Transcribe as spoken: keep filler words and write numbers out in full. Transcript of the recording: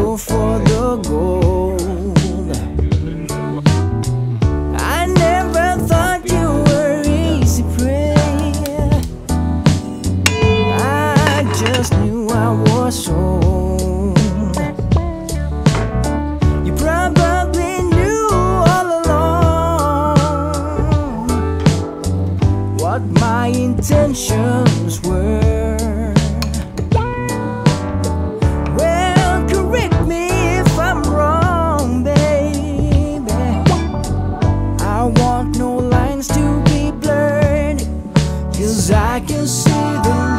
go for the gold. I never thought you were easy prey. I just knew I was sold. You probably knew all along what my intentions were. Well, correct me if I'm wrong, baby. I want no lines to be blurred, 'cause I can see the